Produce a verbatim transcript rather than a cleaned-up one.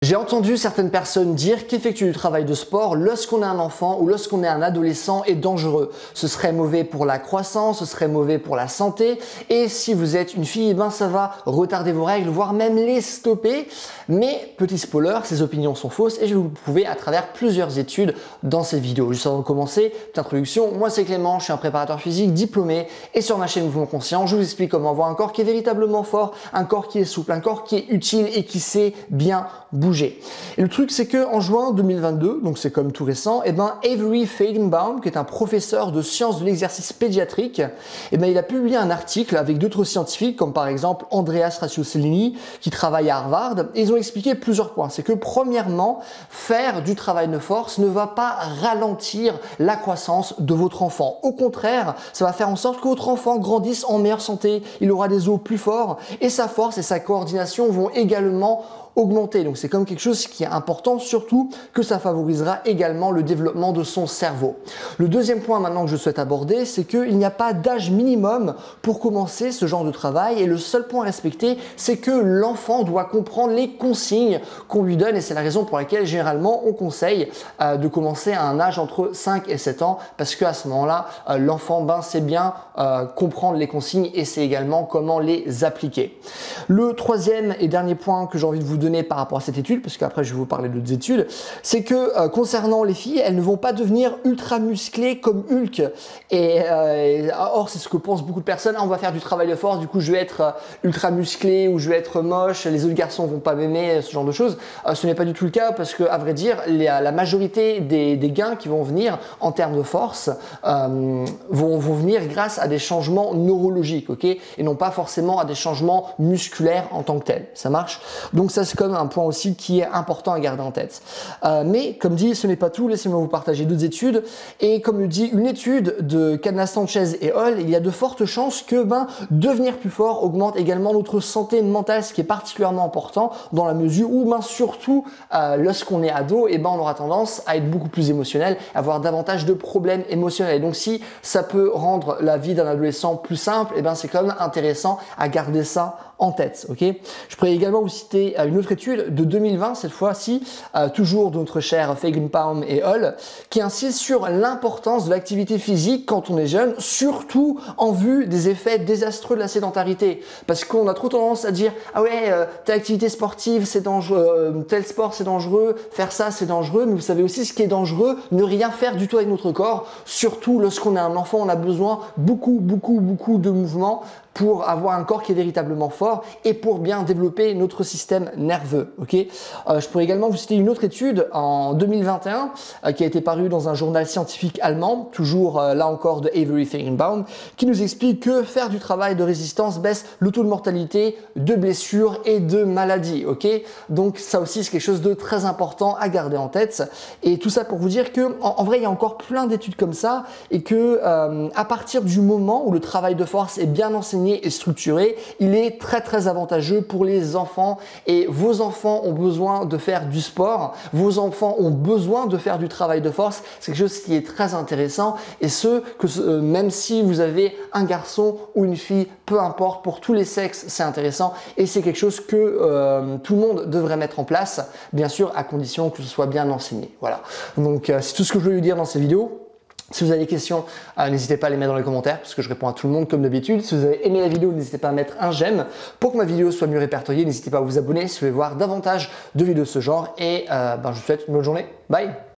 J'ai entendu certaines personnes dire qu'effectuer du travail de sport lorsqu'on est un enfant ou lorsqu'on est un adolescent est dangereux. Ce serait mauvais pour la croissance, ce serait mauvais pour la santé et si vous êtes une fille, eh ben ça va retarder vos règles, voire même les stopper. Mais petit spoiler, ces opinions sont fausses et je vais vous le prouver à travers plusieurs études dans cette vidéo. Juste avant de commencer, petite introduction, moi c'est Clément, je suis un préparateur physique diplômé et sur ma chaîne Mouvement Conscient, je vous explique comment avoir un corps qui est véritablement fort, un corps qui est souple, un corps qui est utile et qui sait bien bouger. Et le truc, c'est que en juin deux mille vingt-deux, donc c'est comme tout récent, et ben Avery Feigenbaum, qui est un professeur de sciences de l'exercice pédiatrique, et ben il a publié un article avec d'autres scientifiques, comme par exemple Andreas Racciosellini, qui travaille à Harvard, et ils ont expliqué plusieurs points. C'est que premièrement, faire du travail de force ne va pas ralentir la croissance de votre enfant. Au contraire, ça va faire en sorte que votre enfant grandisse en meilleure santé, il aura des os plus forts, et sa force et sa coordination vont également augmenter. Donc c'est comme quelque chose qui est important, surtout que ça favorisera également le développement de son cerveau. Le deuxième point maintenant que je souhaite aborder, c'est qu'il n'y a pas d'âge minimum pour commencer ce genre de travail et le seul point à respecter, c'est que l'enfant doit comprendre les consignes qu'on lui donne et c'est la raison pour laquelle généralement on conseille euh, de commencer à un âge entre cinq et sept ans parce qu'à ce moment-là, euh, l'enfant ben, sait bien euh, comprendre les consignes et c'est également comment les appliquer. Le troisième et dernier point que j'ai envie de vous donner par rapport à cette étude, parce qu'après je vais vous parler d'autres études, c'est que euh, concernant les filles, elles ne vont pas devenir ultra musclées comme Hulk. Et, euh, et or c'est ce que pensent beaucoup de personnes. Ah, on va faire du travail de force, du coup je vais être euh, ultra musclé ou je vais être moche. Les autres garçons vont pas m'aimer, ce genre de choses. Euh, ce n'est pas du tout le cas parce que à vrai dire, les, la majorité des, des gains qui vont venir en termes de force euh, vont, vont venir grâce à des changements neurologiques, ok, et non pas forcément à des changements musculaires en tant que tels. Ça marche. Donc ça c'est comme un point aussi qui est important à garder en tête. Euh, mais comme dit, ce n'est pas tout, laissez-moi vous partager d'autres études. Et comme le dit une étude de Cadena Sanchez et Hall, il y a de fortes chances que ben, devenir plus fort augmente également notre santé mentale, ce qui est particulièrement important dans la mesure où ben, surtout euh, lorsqu'on est ado, et ben, on aura tendance à être beaucoup plus émotionnel, à avoir davantage de problèmes émotionnels. Et donc si ça peut rendre la vie d'un adolescent plus simple, et ben, c'est quand même intéressant à garder ça en tête. Okay, je pourrais également vous citer une autre étude de deux mille vingt, cette fois-ci, euh, toujours de notre cher Feigenbaum et Hall, qui insiste sur l'importance de l'activité physique quand on est jeune, surtout en vue des effets désastreux de la sédentarité. Parce qu'on a trop tendance à dire « Ah ouais, euh, telle activité sportive, c'est dangereux, euh, tel sport, c'est dangereux, faire ça, c'est dangereux. » Mais vous savez aussi ce qui est dangereux, ne rien faire du tout avec notre corps. Surtout lorsqu'on est un enfant, on a besoin beaucoup, beaucoup, beaucoup de mouvements pour avoir un corps qui est véritablement fort et pour bien développer notre système nerveux. Okay, euh, je pourrais également vous citer une autre étude en deux mille vingt et un euh, qui a été parue dans un journal scientifique allemand, toujours euh, là encore de Avery Feigenbaum, qui nous explique que faire du travail de résistance baisse le taux de mortalité, de blessures et de maladies. Okay, donc ça aussi c'est quelque chose de très important à garder en tête. Et tout ça pour vous dire que en, en vrai il y a encore plein d'études comme ça et que euh, à partir du moment où le travail de force est bien enseigné et structuré, il est très très avantageux pour les enfants et vos enfants ont besoin de faire du sport, vos enfants ont besoin de faire du travail de force, c'est quelque chose qui est très intéressant et ce, que euh, même si vous avez un garçon ou une fille, peu importe, pour tous les sexes, c'est intéressant et c'est quelque chose que euh, tout le monde devrait mettre en place, bien sûr à condition que ce soit bien enseigné. Voilà, donc euh, c'est tout ce que je voulais vous dire dans cette vidéo. Si vous avez des questions, euh, n'hésitez pas à les mettre dans les commentaires parce que je réponds à tout le monde comme d'habitude. Si vous avez aimé la vidéo, n'hésitez pas à mettre un j'aime. Pour que ma vidéo soit mieux répertoriée, n'hésitez pas à vous abonner si vous voulez voir davantage de vidéos de ce genre. Et euh, ben, je vous souhaite une bonne journée. Bye!